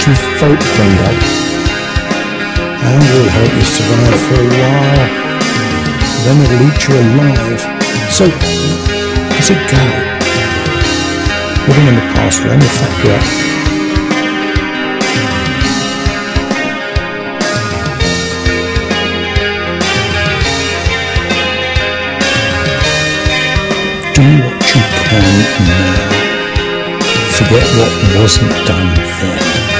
country folk bingo. And will help you survive for a while. Then it'll eat you alive. So, as it go? Living in the past will only fuck you up. Do what you can now. Forget what wasn't done then.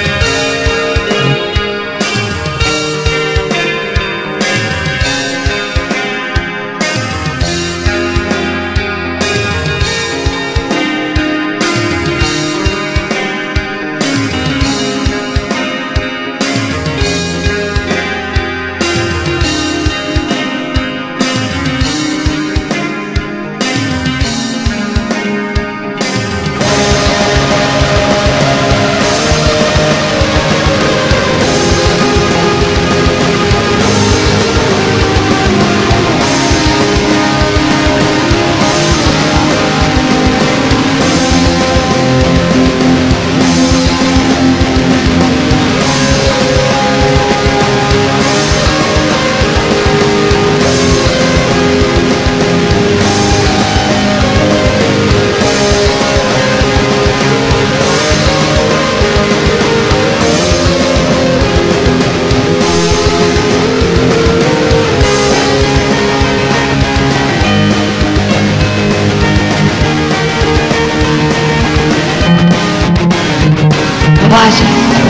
Vaya.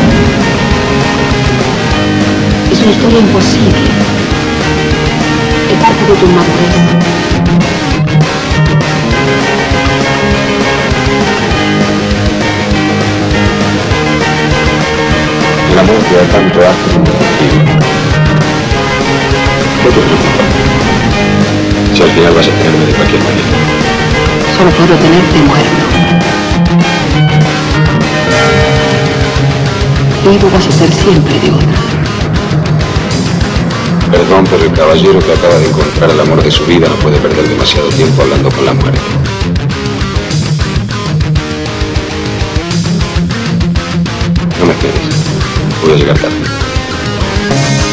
Es una historia imposible. He perdido tu madurez. La muerte da tanto asco como contigo. No te preocupes. Si al final vas a tenerme de cualquier manera. Solo puedo tenerte muerto. Vivo vas a ser siempre de otra. Perdón, pero el caballero que acaba de encontrar el amor de su vida no puede perder demasiado tiempo hablando con la muerte. No me esperes. Voy a llegar tarde.